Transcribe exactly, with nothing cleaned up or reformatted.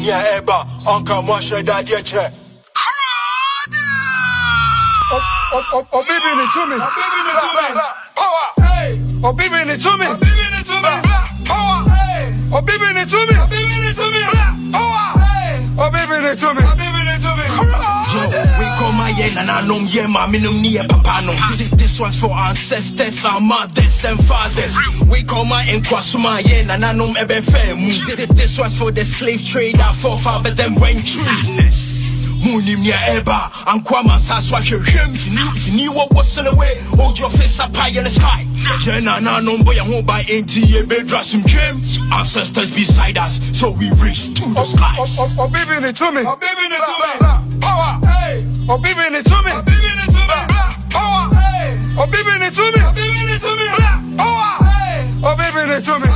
Nia Eba, Uncle Moshe Daddy Che. Oh, baby, it to me. Power. Oh, baby, it to me. Power. Oh, baby, it to me. Power. Oh, baby, it to me. Yo, we call my yen and I know yeah, my minimum near papa no. This one's for ancestors, our mothers and fathers. We call my enquasuma yen and I know ebe fem. This one's for the slave trade, our forefather them went through. Munim nia eba, and kwama saswa him. If you knew, if you knew what was in the way, hold your face up high in the sky. Jena na no boy and won't buy into your bedroom some games. Ancestors beside us, so we reach to the skies. Oh, oh, baby, it to me. Oh, baby, it to me. Power. Oh, baby, it to me. Oh, baby, it to me. Power. Oh, baby, it to me. Oh, baby, it to me. Power. Oh, baby, it to me.